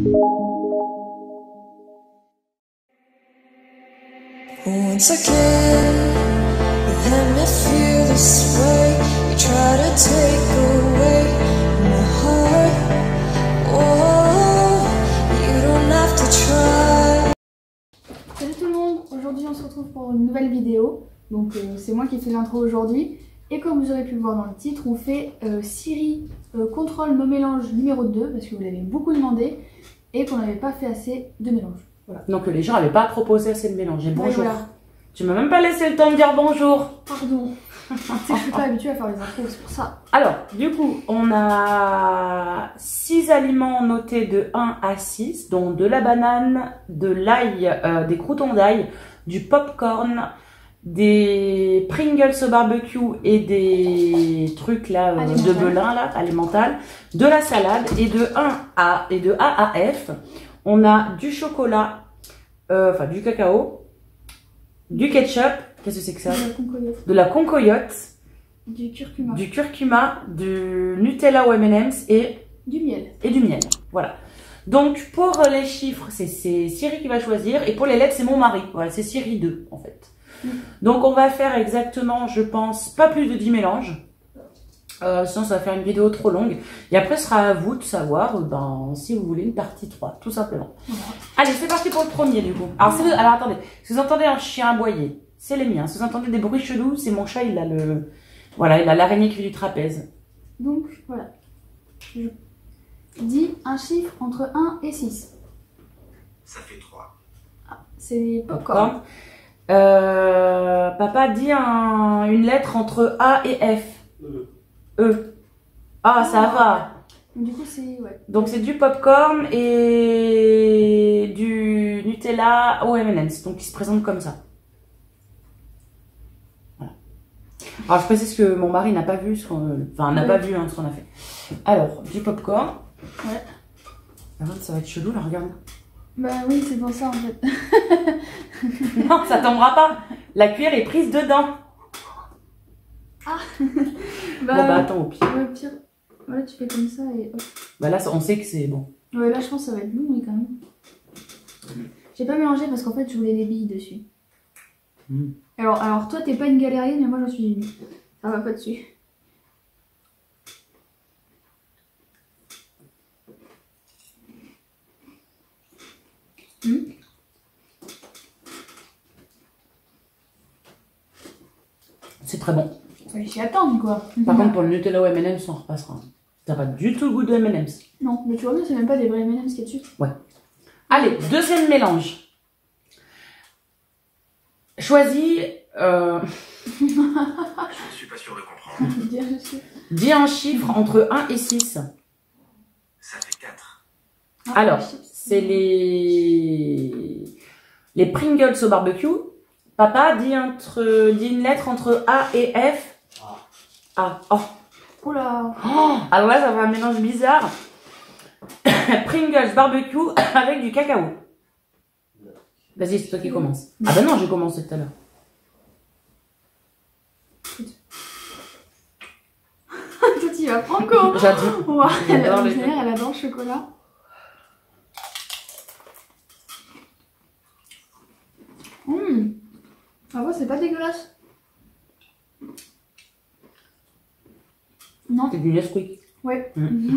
Once again, you let me feel this way. You try to take away my heart. Oh, you don't have to try. Salut tout le monde, aujourd'hui on se retrouve pour une nouvelle vidéo. Donc c'est moi qui fais l'intro aujourd'hui. Et comme vous aurez pu le voir dans le titre, on fait Siri contrôle nos mélanges numéro 2 parce que vous l'avez beaucoup demandé et qu'on n'avait pas fait assez de mélanges. Voilà. Donc les gens n'avaient pas proposé assez de mélange. Et bonjour. Ouais, voilà. Tu m'as même pas laissé le temps de dire bonjour. Pardon. C'est que je suis pas habituée à faire les intros, c'est pour ça. Alors, du coup, on a 6 aliments notés de 1 à 6, dont de la banane, de l'ail, des croûtons d'ail, du popcorn, des Pringles au barbecue et des trucs là de Belin là, alimental, de la salade et de A à F. On a du chocolat, enfin du cacao, du ketchup, qu'est-ce que c'est que ça? De la concoyote, du curcuma, du Nutella ou M&M's et du miel. Voilà. Donc pour les chiffres, c'est Siri qui va choisir et pour les lettres, c'est mon mari. Voilà, c'est Siri 2 en fait. Donc on va faire exactement, je pense, pas plus de 10 mélanges. Sinon ça va faire une vidéo trop longue. Et après ce sera à vous de savoir si vous voulez une partie 3, tout simplement. Allez, c'est parti pour le premier du coup. Alors, alors attendez, si vous entendez un chien aboyer, c'est les miens. Si vous entendez des bruits chelous, c'est mon chat, il a le... Voilà, il a l'araignée qui fait du trapèze. Donc voilà. Je dis un chiffre entre 1 et 6. Ça fait 3. Ah, c'est popcorn. Papa dit une lettre entre A et F. E. Ah, ça va. Du coup, c'est... Ouais. Donc, c'est du popcorn et du Nutella au M&M's. Donc, il se présente comme ça. Voilà. Alors, je précise que mon mari n'a pas vu ce qu'on... Enfin, n'a pas vu ce qu'on a fait. Alors, du popcorn. Ouais. Ça va être chelou, là, regarde. Bah oui, c'est pour ça, en fait. Non, ça tombera pas. La cuillère est prise dedans. Ah. Bon, attends, au pire. Ouais, au pire. Voilà, tu fais comme ça et hop. Bah là, on sait que c'est bon. Ouais, là, je pense que ça va être long, mais quand même. J'ai pas mélangé parce qu'en fait, je voulais les billes dessus. Alors toi, t'es pas une galérienne, mais moi, j'en suis une. Ça va pas dessus. C'est très bon. Fallait s'y attendre, quoi. Par contre, pour le Nutella ou M&M's, on repassera. T'as pas du tout le goût de M&M's. Non, mais tu vois bien, c'est même pas des vrais M&M's qu'il y a dessus. Ouais. Allez, deuxième mélange. Choisis... Je ne suis pas sûr de comprendre. Dis un chiffre entre 1 et 6. Ça fait 4. Ah, alors, c'est les Pringles au barbecue. Papa dit une lettre entre A et F. Ah. Oh. Oula. Oh. Alors là, ça fait un mélange bizarre. Pringles barbecue avec du cacao. Vas-y, c'est toi qui commence. Ah bah non, j'ai commencé tout à l'heure. Toi, tu vas franco. J'adore. Wow, elle adore le chocolat. Ah ouais, c'est pas dégueulasse. Non. C'est du Nesquik. Ouais.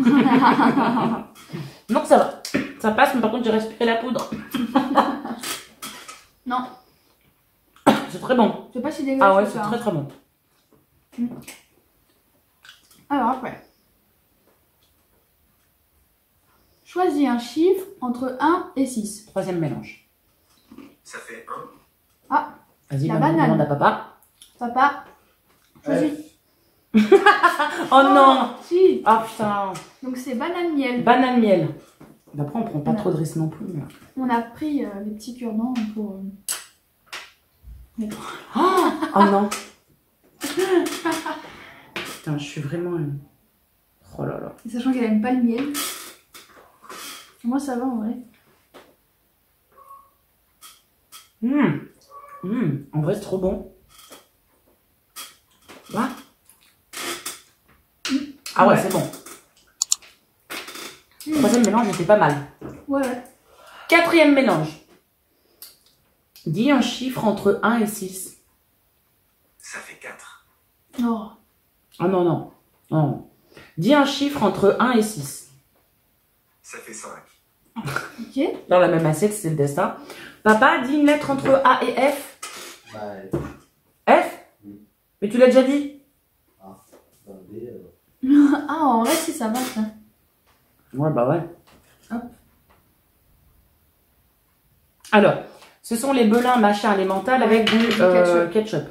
Donc ça va. Ça passe, mais par contre j'ai respiré la poudre. Non. C'est très bon. C'est pas si dégueulasse. Ah ouais, c'est très très bon. Alors après. Choisis un chiffre entre 1 et 6. Troisième mélange. Ça fait 1. Ah. Vas-y, la banane. Demande à papa. Papa. Choisis. Oh non. Si. Ah putain. Donc c'est banane miel. Banane miel. D'après on prend pas trop de risques non plus. Mais... On a pris les petits cure-dents pour... Oh non. Putain, je suis vraiment... Oh là là. Et sachant qu'elle aime pas le miel. Moi ça va en vrai. En vrai c'est trop bon. What? Ah ouais, c'est bon. Troisième mélange, c'était pas mal. Ouais, ouais. Quatrième mélange. Dis un chiffre entre 1 et 6. Ça fait 4. Oh. Ah non, non. Non. Dis un chiffre entre 1 et 6. Ça fait 5. Ok. Dans la même assiette, c'est le destin. Papa, dis une lettre entre A et F. Bah, F? Mais tu l'as déjà dit. dans le B, alors. Ah, en vrai, si ça marche. Hein. Ouais, bah ouais. Hop. Alors, ce sont les belins machin élémental avec du ketchup. ketchup.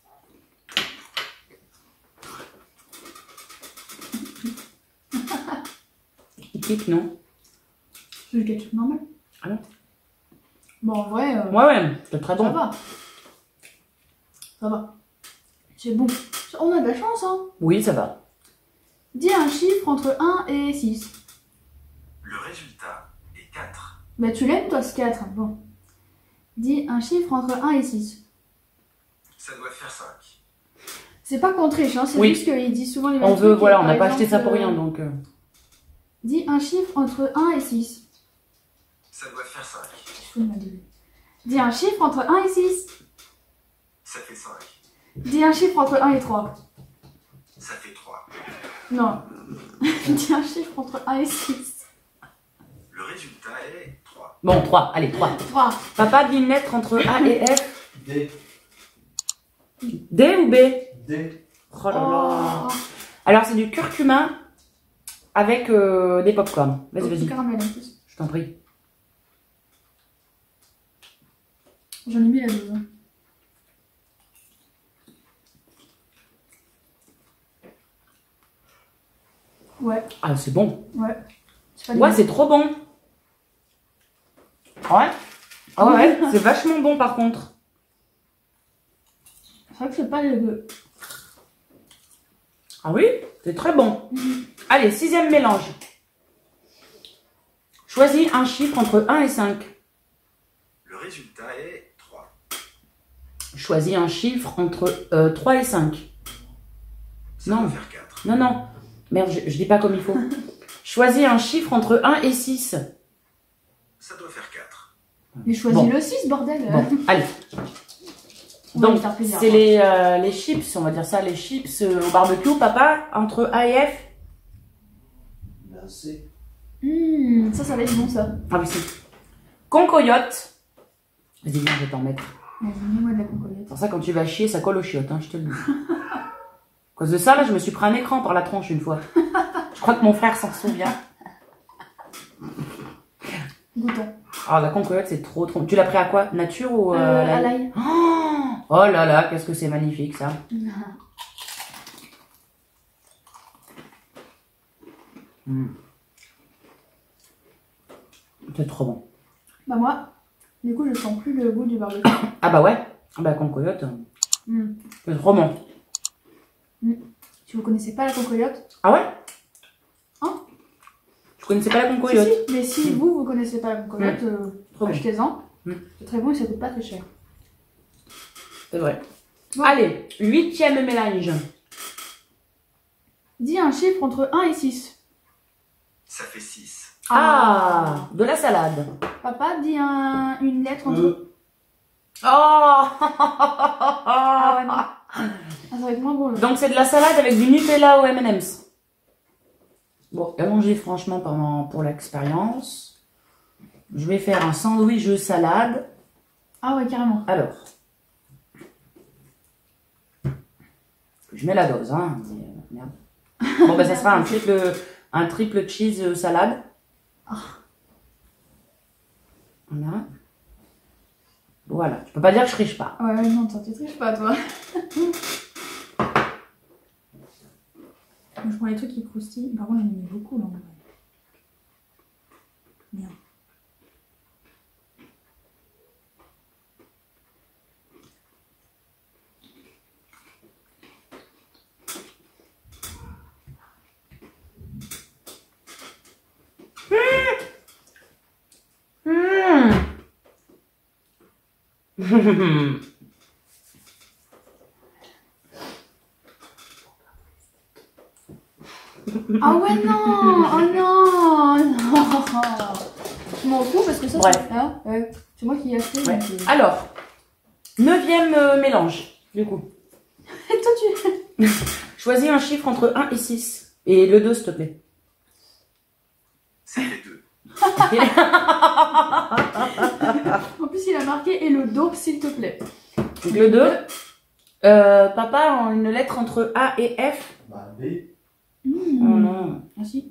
Il pique, non? C'est le ketchup normal. Ah non? Bon, en vrai, Ouais, ouais, c'est très ça bon. va. Ça va. C'est bon. On a de la chance, hein. Oui, ça va. Dis un chiffre entre 1 et 6. Le résultat est 4. Bah, tu l'aimes, toi, ce 4. Bon. Dis un chiffre entre 1 et 6. Ça doit faire 5. C'est pas qu'on triche, hein. C'est Oui. juste qu'il dit souvent les mêmes On veut, trucs, voilà, et on n'a par pas acheté ça exemple, pour rien, donc... Dis un chiffre entre 1 et 6. Ça doit faire 5. Dis un chiffre entre 1 et 6. Ça fait 5. Dis un chiffre entre 1 et 3. Ça fait 3. Non. Dis un chiffre entre 1 et 6. Le résultat est 3. Bon, 3, allez, 3. 3. Papa, dis une lettre entre A et F. D. D ou B? D. Oh là là. Alors, c'est du curcuma avec des pop-corn. Vas-y, vas-y. Caramel en plus. Je t'en prie. J'en ai mis la dose. Hein. Ouais, Ah, c'est bon. ouais. C'est pas Ouais, dégueu. c'est trop bon. Ouais. Ah ouais, c'est vachement bon par contre. C'est vrai que c'est pas dégueu. Ah oui, c'est très bon. Allez, sixième mélange. Choisis un chiffre entre 1 et 5. Le résultat est 3. Choisis un chiffre entre 3 et 5. Ça Non. doit faire 4. Non, non. Merde, je dis pas comme il faut. Choisis un chiffre entre 1 et 6. Ça doit faire 4. Mais choisis Bon. le 6, bordel. Bon, allez. On va Donc, lui faire plaisir. c'est les chips, on va dire ça, les chips au barbecue, papa, entre A et F. Ben, C. Ça va être bon, ça. Ah oui, c'est. Concoyote. Vas-y, viens, je vais t'en mettre. Vas-y, mets-moi de la concoyette. Pour ça, quand tu vas chier, ça colle aux chiottes, hein, je te le dis. À cause de ça, là, je me suis pris un écran par la tronche une fois. Je crois que mon frère s'en souvient. Goûtons. Ah, la concoyote, c'est trop, trop... Tu l'as pris à quoi? Nature ou À l'ail. Oh là là, qu'est-ce que c'est magnifique, ça. C'est trop bon. Bah moi, du coup, je sens plus le goût du barbecue. Ah bah ouais. Ah bah, concoyote, c'est trop bon. Si vous connaissez pas la concoyote, Ah ouais? Hein? Tu connaissais pas la si, concoyote? si. Mais si vous connaissez pas la concoyote, Trop bon. achetez-en. Mm. C'est très bon et ça coûte pas très cher. C'est vrai. Bon. Allez, huitième mélange. Dis un chiffre entre 1 et 6. Ça fait 6. Ah, de la salade. Papa, dis une lettre entre... E. Oh. Ah ouais, non. Ah, ça va être moins bon, là. Donc c'est de la salade avec du Nutella au M&M's. Bon, allongez franchement pour l'expérience. Je vais faire un sandwich de salade. Ah ouais, carrément. Alors, je mets la dose, hein. Mais, merde. Bon, ben ça sera un triple cheese salade. Voilà. Voilà. Tu peux pas dire que je triche pas. Ouais, non, toi, tu triches pas, toi. Je prends les trucs qui croustillent. Par contre, j'en ai mis beaucoup, là. en vrai. Merde. Ah ouais, non. Oh non, non. vachement au coup parce que ça, Ouais. hein, c'est moi qui ai acheté. Ouais. donc, Alors, 9e mélange, du coup. Et toi, tu. Choisis un chiffre entre 1 et 6. Et le 2, s'il te plaît. C'est les deux. En plus, il a marqué et le dos, s'il te plaît. Donc le 2. Papa, a une lettre entre A et F. Bah, B. Oh non. Ah si.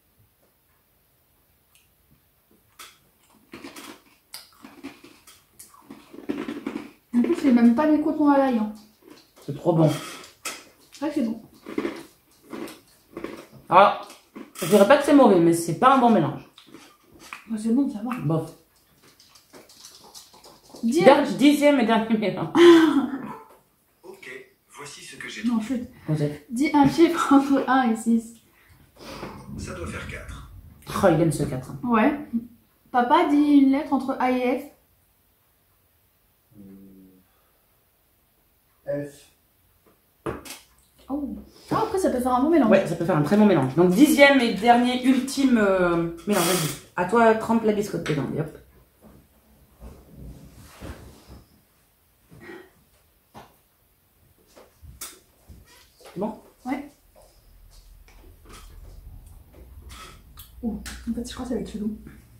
En plus, c'est même pas des cotons à l'ail. Hein. C'est trop bon. C'est vrai que c'est bon. Alors, je dirais pas que c'est mauvais, mais c'est pas un bon mélange. Oh, c'est bon, ça va. Bof. Dis 10e et dernier mélange. Ok, voici ce que j'ai Non, trouvé. chut. Joseph. Dis un chiffre entre 1 et 6. Ça doit faire 4. Oh, il aime ce 4. Ouais. Papa dit une lettre entre A et F. F. Oh. Ah, après, ça peut faire un bon mélange. Ouais, ça peut faire un très bon mélange. Donc 10e et dernier, ultime mélange. Vas-y. À toi, trempe la biscotte dedans. Et hop. C'est bon? Ouais. Oh, en fait, je crois que ça va être chelou.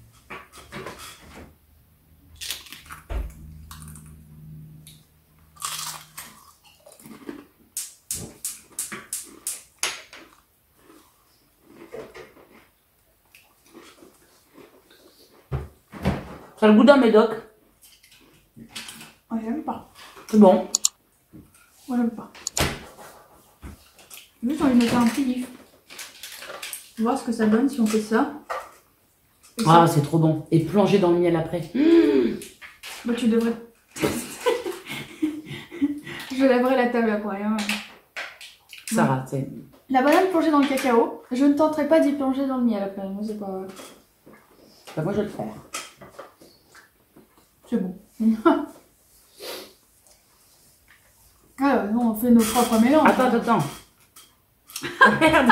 Ça a le goût d'un médoc. Ouais, j'aime pas. C'est bon. Moi, j'aime pas. Juste, on lui mettait un petit gif. Voir ce que ça donne si on fait ça. Et Ah, ça. c'est trop bon. Et plonger dans le miel après. Bah, tu devrais. Je lèverai la table après. Hein. Sarah, c'est... La banane plongée dans le cacao. Je ne tenterai pas d'y plonger dans le miel après. Moi, c'est pas. Bah, moi, je vais le faire. C'est bon. Ah, nous, on fait nos propres mélanges. Attends. Ah, merde.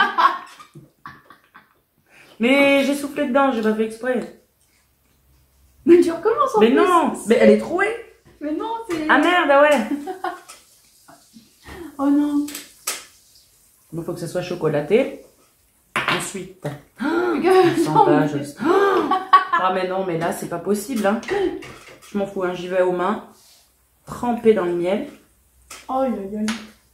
Mais j'ai soufflé dedans, j'ai pas fait exprès. Mais tu recommences en Mais plus. non, mais elle est trouée. Mais non, c'est. Ah merde, ah ouais. Oh non. Il faut que ça soit chocolaté. Ensuite, Regarde, sans page. Ah mais non, mais là c'est pas possible. Hein. Je m'en fous, hein. J'y vais aux mains, trempé dans le miel. Oh, aïe, aïe.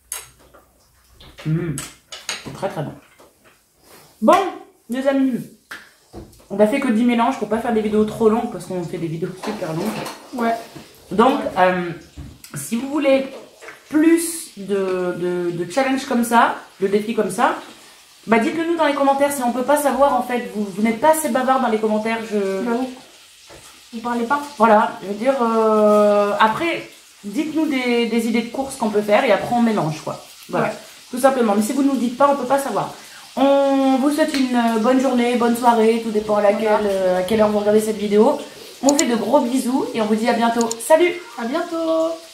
C'est très très bon. Bon, les amis, on a fait que 10 mélanges pour pas faire des vidéos trop longues parce qu'on fait des vidéos super longues. Ouais. Donc, si vous voulez plus de challenges comme ça, de défis comme ça, bah dites-le nous dans les commentaires. Si on peut pas savoir en fait, vous n'êtes pas assez bavard dans les commentaires. J'avoue. Vous parlez pas. Voilà, je veux dire, après, dites-nous des idées de courses qu'on peut faire et après on mélange quoi. Voilà, Ouais. tout simplement. Mais si vous nous dites pas, on peut pas savoir. On vous souhaite une bonne journée, bonne soirée, tout dépend à quelle heure vous regardez cette vidéo. On vous fait de gros bisous et on vous dit à bientôt. Salut! À bientôt.